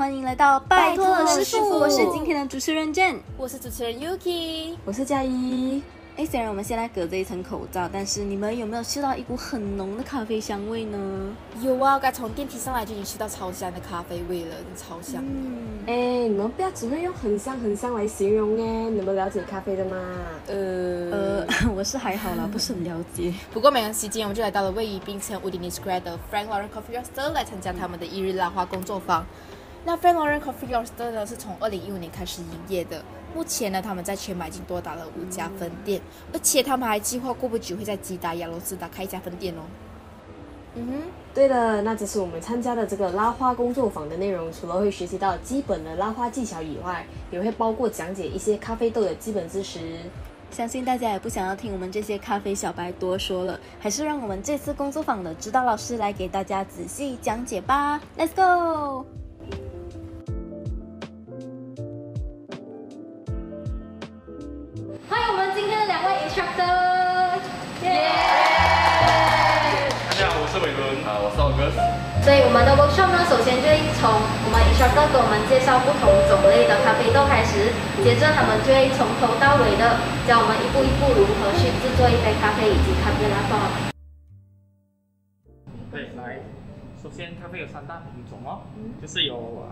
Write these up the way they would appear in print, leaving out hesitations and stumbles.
欢迎来到拜托了师傅，我是今天的主持人 Jen， 我是主持人 Yuki， 我是佳怡。 虽然我们现在隔着一层口罩，但是你们有没有嗅到一股很浓的咖啡香味呢？ 有啊，我刚从电梯上来就已经嗅到超香的咖啡味了，超香。 你们不要只会用很香很香来形容耶，你们了解咖啡的吗？ 我是还好啦，不是很了解。 不过没关系，今天我们就来到了位于槟城 Udine Square 的 Frank Lauren Coffee Roaster 来参加他们的1日拉花工作坊。那 Frank Lauren Coffee Roaster 呢是从2015年开始营业的，目前呢他们在全马已经多达了5家分店，而且他们还计划过不久会在吉打、亚罗士打开一家分店哦。 对了，那这次我们参加的这个拉花工作坊的内容，除了会学习到基本的拉花技巧以外，也会包括讲解一些咖啡豆的基本知识。 相信大家也不想要听我们这些咖啡小白多说了，还是让我们这次工作坊的指导老师来给大家仔细讲解吧。Let's go！欢迎我们今天的2位 instructor， 大家好，我是伟伦，我是 August。 所以我们的 workshop 呢，首先就会从我们 instructor 给我们介绍不同种类的咖啡豆开始，接着他们就会从头到尾的教我们一步一步如何去制作一杯咖啡以及咖啡拉花。 对，来，首先咖啡有3大品种哦，就是有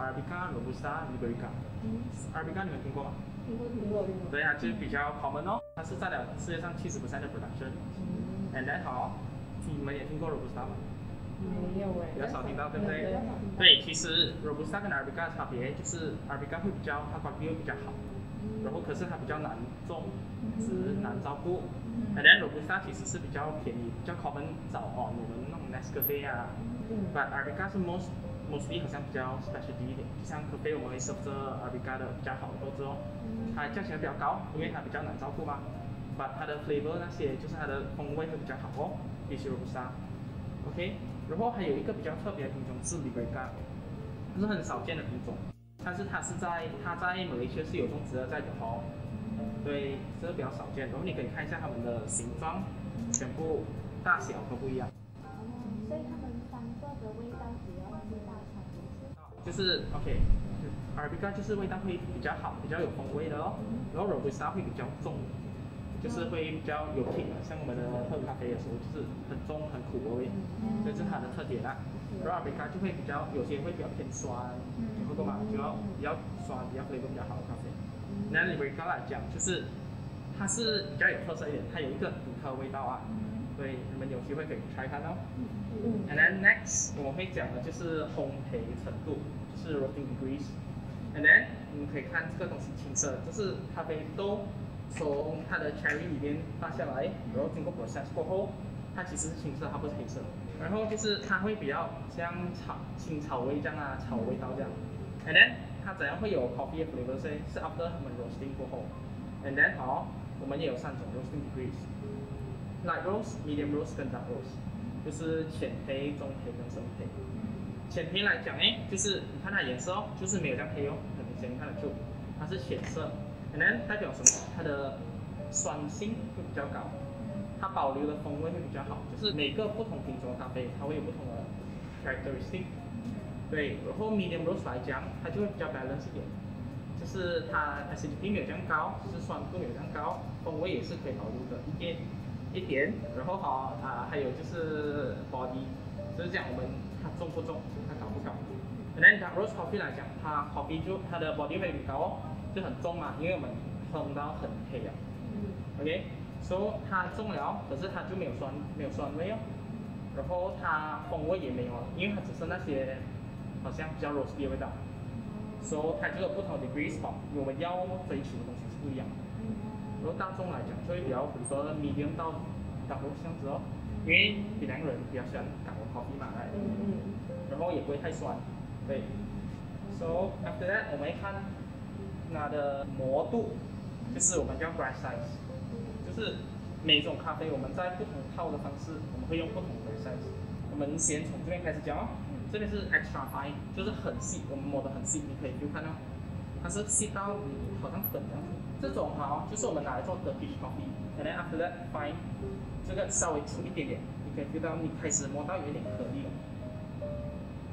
Arabica、Robusta、Liberica。Arabica 你们听过吗？听过。对啊，就是比较 common 哦，它是占了世界上70% 的 production。And then 你们也听过 Robusta 吗？ 没有比较少听到，对不对？对，其实 Robusta 跟 Arabica 的差别就是 Arabica 会比较，它管理会比较好，然后可是它比较难种植、难照顾。And then Robusta 其实是比较便宜，比较 common 找你们那种 Nescafe 啊。But Arabica 是 mostly 好像比较 specialty 一点，就像咖啡我们会 serve 这 Arabica 的比较好的豆子哦，它价钱比较高，因为它比较难照顾嘛。But 它的 flavor 那些就是它的风味会比较好哦，比起 Robusta。OK。然后还有一个比较特别的品种是 Liberica， 是很少见的品种，但是它在马来西亚是有种植的，在哦，对，这个比较少见。然后你可以看一下它们的形状，全部大小都不一样。 所以它们3个的味道主要是大差不差。 就是 OK，Arabica 就是味道会比较好，比较有风味的哦，然后 Robusta 会比较重。就是会比较有品的，像我们的喝咖啡的时候，就是很重很苦的味，这是它的特点啦。然后 Arabica 就会比较，有些会比较偏酸，你喝过吗？比较酸，比较 flavor 比较好的咖啡。那 Liberica 来讲，就是它是比较有特色一点，它有一个独特的味道啊。对，你们有机会可以try看哦。And then next 我们会讲的就是烘焙程度，就是 roasting degrees。And then 你们可以看这个东西青色，这是咖啡豆。从它的 cherry 里面拔下来，然后经过 process 过后，它其实是青色，它不是黑色。然后就是它会比较像青草味这样啊，草味道这样。And then 它怎样会有 coffee flavor 是 after 他们 roasting 过后。And then 我们也有3种 roasting degrees，light roast、medium roast 跟 dark roast， 就是浅焙、中焙跟深焙。浅焙来讲就是你看它颜色就是没有这样黑哦，很明显看得出它是浅色。And then 代表什么？它的酸性会比较高，它保留的风味会比较好。就是每个不同品种的咖啡，它会有不同的 characteristic。对，然后 medium roast 来讲，它就会比较 balance 一点，就是它 acidity 没有这样高，就是酸度没有这样高，风味也是可以保留的一点。然后还有就是 body， 就是讲我们它重不重，它高不高。And then dark roast coffee 来讲，它 coffee 就它的 body 会很高哦。就很重嘛，因为我们烘到很黑啊。OK，so 它重了，可是它就没有酸味哦。然后它风味也没有了，因为它只是那些好像比较 roasty 的味道。So 它就有不同的 degrees 我们要追求的东西是不一样的。然后大众来讲，就会比较比如说 medium 到 dark roast 这样子哦，因为槟城人比较喜欢港的 coffee 嘛，然后也不会太酸，对。So after that 我们会看它的磨度，就是我们叫 grind size， 就是每种咖啡我们在不同泡的方式，我们会用不同的 grind size。我们先从这边开始讲哦，这边是 extra fine， 就是很细，我们磨得很细，你可以看到，它是细到好像粉这样子。这种就是我们拿来做 Turkish coffee。And then after that fine， 这个稍微粗一点点，你可以 feel 到你开始磨到有一点颗粒了。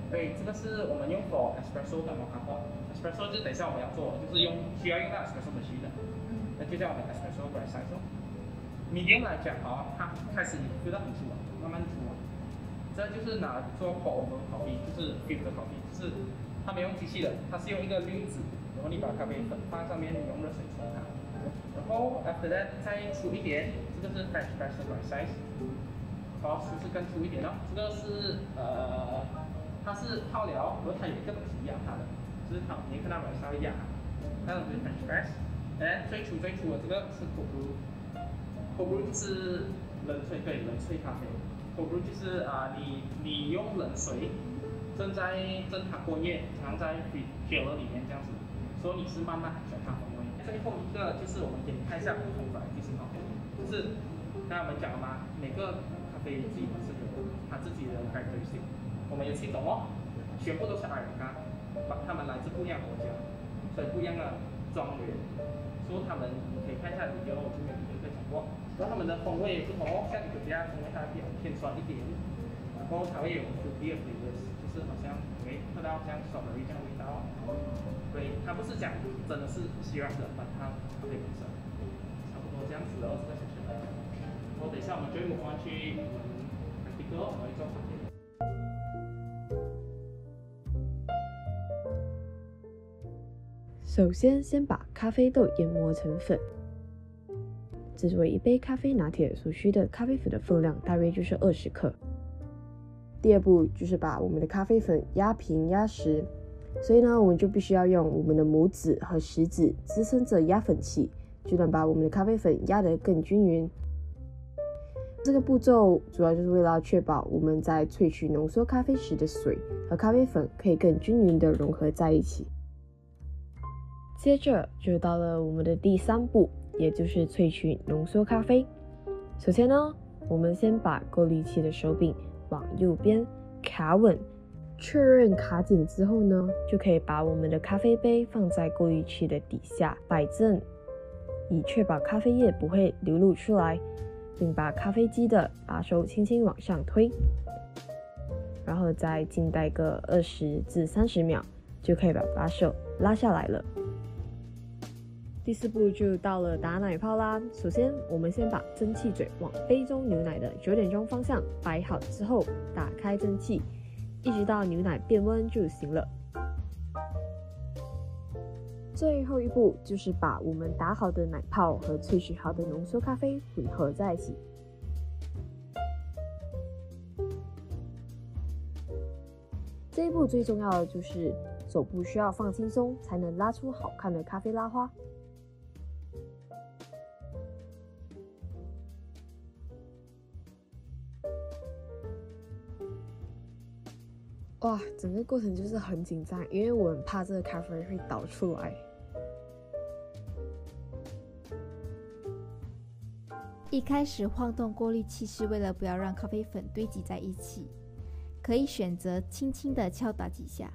对，这个是我们用 for espresso 的 mocha。espresso 就等一下我们要做，就是需要用到 espresso machine 的，那就叫我们 espresso grind size 哦。medium 来讲它开始就到很粗了，慢慢粗了。这就是拿做 pour over coffee， 就是 filter coffee， 就是它没用机器的，它是用一个滤纸，然后你把咖啡粉放上面，你用热水冲它，然后 after that 再粗一点，这个是 French press grind size。好，就是更粗一点哦。这个是它是泡疗，然后它有一个东西压它的，就是它你看到没有稍微压，那种就是 French press。最粗的这个是 cold brew，cold brew 就是冷萃，对，冷萃咖啡。cold brew 就是你用冷水正它过夜，藏在 filler 里面这样子，所以你是慢慢转它风味。最后一个就是我们给你看一下不同的就是咖啡，就是刚才我们讲了嘛，每个咖啡基本是有它自己的 characteristic。我们有7种哦，全部都是Arabica，他们来自不一样国家，所以不一样的庄园，所以他们你可以看一下video，我这边有一个讲过，然后他们的风味也不同哦，像有些风味它比较偏酸一点，然后它会有 fruity flavors， 就是好像会喝到像 strawberry 这样的味道，对，它不是讲真的是 syrup 的，把它咖啡本身，差不多这样子的这个小圈来讲。然后等一下我们就会move on去practical， 我们会做咖啡。 首先把咖啡豆研磨成粉。制作一杯咖啡拿铁所需的咖啡粉的分量大约就是20克。第二步就是把我们的咖啡粉压平压实，所以呢，我们就必须要用我们的拇指和食指支撑着压粉器，就能把我们的咖啡粉压得更均匀。这个步骤主要就是为了确保我们在萃取浓缩咖啡时的水和咖啡粉可以更均匀地融合在一起。接着就到了我们的第3步，也就是萃取浓缩咖啡。首先呢，我们先把过滤器的手柄往右边卡稳，确认卡紧之后呢，就可以把我们的咖啡杯放在过滤器的底下摆正，以确保咖啡液不会流露出来，并把咖啡机的把手轻轻往上推，然后再静待个20至30秒，就可以把把手拉下来了。第4步就到了打奶泡啦。首先，我们先把蒸汽嘴往杯中牛奶的9点钟方向摆好之后，打开蒸汽，一直到牛奶变温就行了。最后一步就是把我们打好的奶泡和萃取好的浓缩咖啡混合在一起。这一步最重要的就是手部需要放轻松，才能拉出好看的咖啡拉花。哇，整个过程就是很紧张，因为我很怕这个咖啡会倒出来。 一开始晃动过滤器是为了不要让咖啡粉堆积在一起，可以选择轻轻的敲打几下。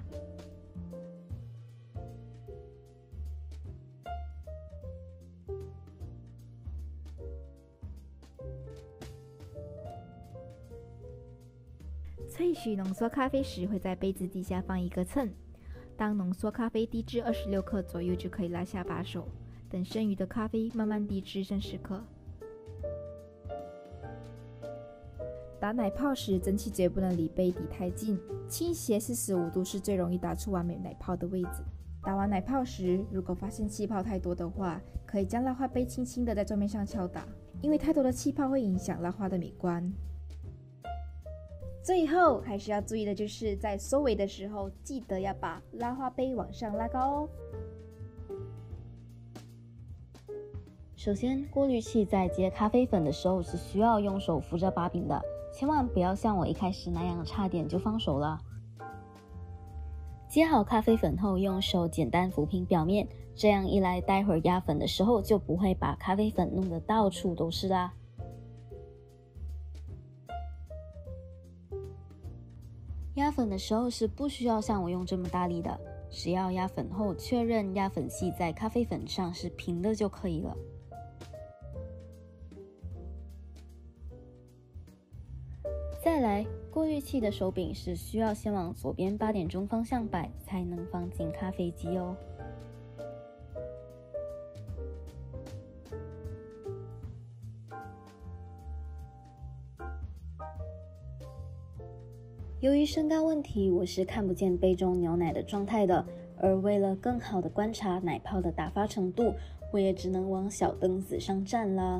萃取浓缩咖啡时，会在杯子底下放一个秤，当浓缩咖啡低至26克左右，就可以拉下把手，等剩余的咖啡慢慢低至剩10克。打奶泡时，蒸汽嘴不能离杯底太近，倾斜45度是最容易打出完美奶泡的位置。打完奶泡时，如果发现气泡太多的话，可以将拉花杯轻轻的在桌面上敲打，因为太多的气泡会影响拉花的美观。最后还需要注意的就是在收尾的时候，记得要把拉花杯往上拉高哦。 首先，过滤器在接咖啡粉的时候是需要用手扶着把柄的，千万不要像我一开始那样差点就放手了。接好咖啡粉后，用手简单抚平表面，这样一来，待会儿压粉的时候就不会把咖啡粉弄得到处都是啦。压粉的时候是不需要像我用这么大力的，只要压粉后确认压粉器在咖啡粉上是平的就可以了。再来， 过滤器的手柄是需要先往左边8点钟方向摆，才能放进咖啡机哦。由于身高问题，我是看不见杯中牛奶的状态的，而为了更好的观察奶泡的打发程度，我也只能往小灯子上站啦。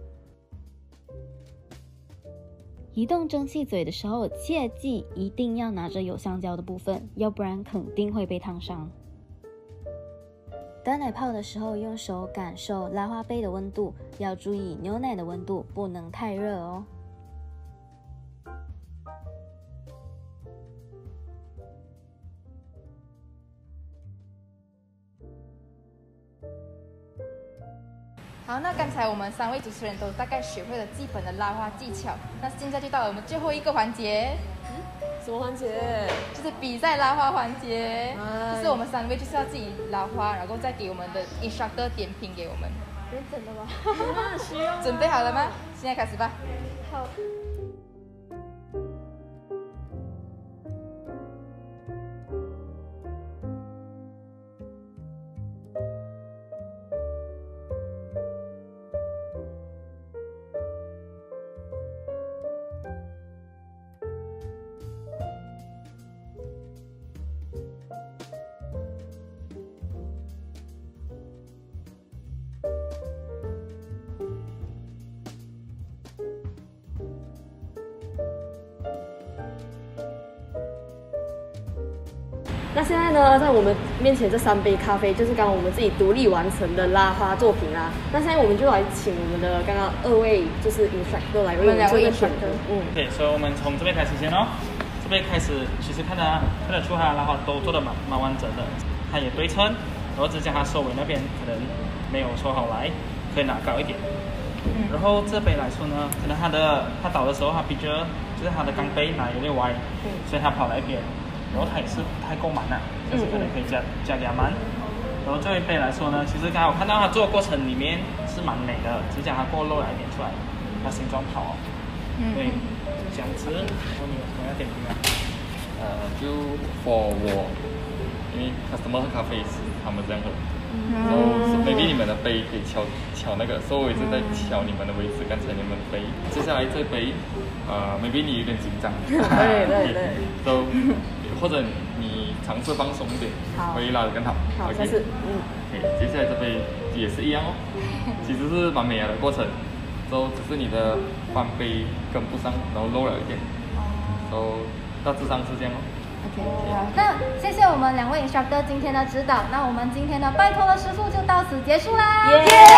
移动蒸汽嘴的时候，切记一定要拿着有橡胶的部分，要不然肯定会被烫伤。打奶泡的时候，用手感受拉花杯的温度，要注意牛奶的温度不能太热哦。 好，那刚才我们3位主持人都大概学会了基本的拉花技巧，那现在就到了我们最后一个环节。 什么环节？ 就是比赛拉花环节，就是我们3位就是要自己拉花，然后再给我们的 instructor 点评给我们。 认真的吗？ 需要。 准备好了吗？现在开始吧。 好。 那现在呢，在我们面前这3杯咖啡，就是刚刚我们自己独立完成的拉花作品啦。那现在我们就来请我们的刚刚2位就是 instructor 来为我们做一个选择。 OK， 所以我们从这边开始先哦。这边开始，其实看得出它拉花都做得蛮完整的，它也对称，然后只讲它收尾那边可能没有收好来，可以拿高一点。然后这杯来说呢，可能它倒的时候，它比较就是它的钢杯拿有点歪，所以它跑来一边。然后它也是太够满了，就是可能可以加2满。然后这一杯来说呢，其实刚才我看到它做的过程里面是蛮美的，只讲它过漏了一点出来，它形状好。对，这样子，我要点评啊。 就 for 我，因为 customer 喝咖啡是他们这样喝，然后 maybe 你们的杯可以敲那个，所以我一直在敲你们的位置，刚才你们的杯。接下来这杯，maybe 你有点紧张， 对 ，so 或者你尝试放松一点，会拉得更好。 好，下次 OK， 接下来这杯也是一样哦，其实是蛮美的过程，只是你的翻杯跟不上，然后漏了一点，大致上是这样哦。 OK， 好，那谢谢我们2位 instructor 今天的指导，那我们今天的拜托了师傅就到此结束啦。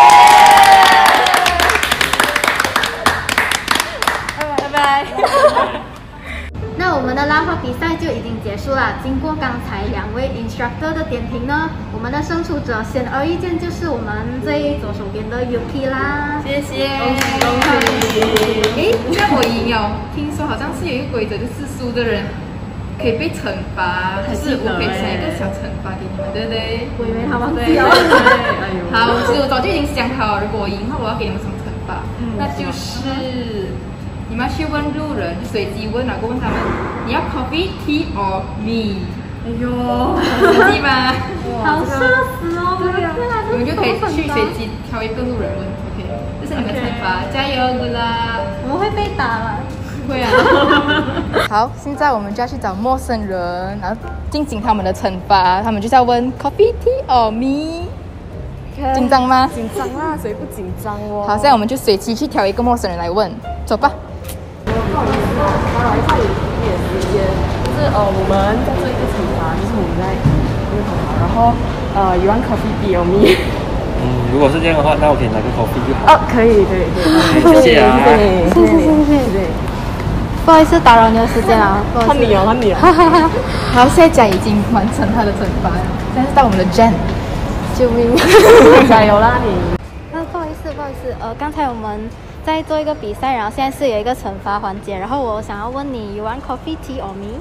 拜拜。那我们的拉花比赛就已经结束了。经过刚才2位 instructor 的点评呢，我们的胜出者显而易见就是我们最左手边的 Yuki 啦。 谢谢。 恭喜！ 那我赢了。听说好像是有一个规则，就是输的人可以被惩罚，还是我可以想一个小惩罚给你们，对不对？ 我以为他忘记了。 好，其实我早就已经想好了，如果我赢的话，我要给你们什么惩罚？那就是你们要去问路人，就随机问，然后问他们你要 coffee, tea or me？ 哎呦，实际吗？ 好社死哦！对呀， 你们就可以去随机挑一个路人问 ，OK？ 这是你们惩罚，加油的啦！ 我们会被打吗？ 会啊。好，现在我们就要去找陌生人，然后进行他们的惩罚。他们就是要问 coffee, tea or me？ 紧张吗？ 紧张啊，谁不紧张哦？ 好，现在我们就随机去挑一个陌生人来问，走吧。 不好意思啊，打扰一下你的时间，就是我们在做一个惩罚，就是我们在一个惩罚，然后you want coffee be or me？ 如果是这样的话，那我可以拿个 coffee 就好。 可以， 谢谢啊， 谢谢。不好意思打扰你的时间啊， 换你了。 好，现在家已经完成他的惩罚了，现在是到我们的 Jen， 救命！ 加油啦你！ 不好意思，刚才我们在做一个比赛，然后现在是有一个惩罚环节，然后我想要问你 ，you want coffee, tea or me？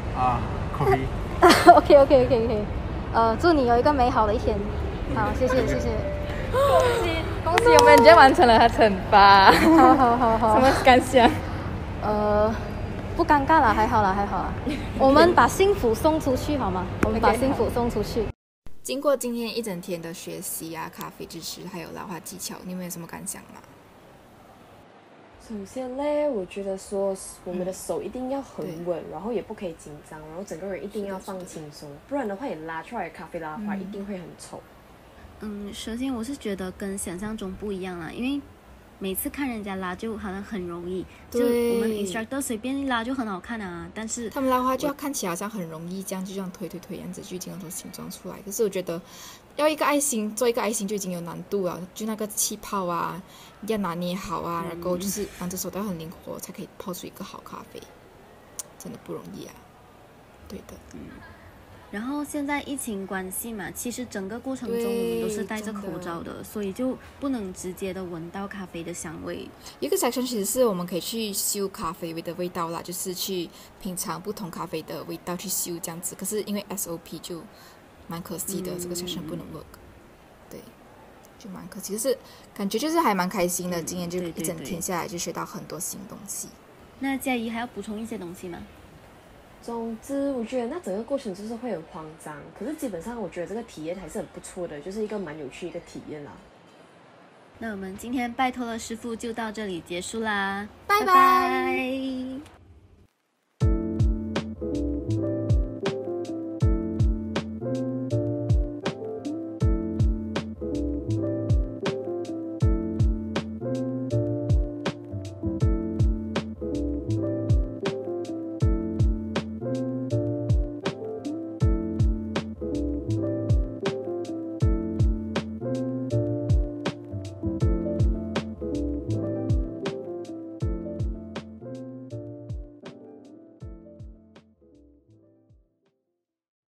coffee。 OK。祝你有一个美好的一天。好，谢谢。 恭喜我们 Jen 完成了他惩罚。 好。 什么感想？ 不尴尬了，还好啦，还好啦。我们把幸福送出去好吗？我们把幸福送出去。 经过今天一整天的学习啊，咖啡知识还有拉花技巧，你们有什么感想吗？ 首先嘞，我觉得说我们的手一定要很稳，然后也不可以紧张，然后整个人一定要放轻松，不然的话，你拉出来的咖啡拉花一定会很丑。 首先我是觉得跟想象中不一样啦，因为每次看人家拉就好像很容易，就我们 instructor 随便一拉就很好看啊，但是他们拉花就要看起来好像很容易，这样就这样推这样子就已经有形状出来。可是我觉得要一个爱心做一个爱心就已经有难度了，就那个气泡啊要拿捏好啊，然后就是两只手都要很灵活才可以泡出一个好咖啡，真的不容易啊。对的。 然后现在疫情关系嘛，其实整个过程中我们都是戴着口罩的，所以就不能直接的闻到咖啡的香味。 一个 section 其实是我们可以去嗅咖啡的味道啦，就是去品尝不同咖啡的味道去嗅这样子。可是因为 SOP 就蛮可惜的，这个 section 不能 work。对，就蛮可惜。可是感觉就是还蛮开心的，今天就一整天下来就学到很多新东西。 那佳怡还要补充一些东西吗？ 总之，我觉得那整个过程就是会很慌张，可是基本上我觉得这个体验还是很不错的，就是一个蛮有趣的一个体验啦。 那我们今天拜托了师傅就到这里结束啦， 拜拜。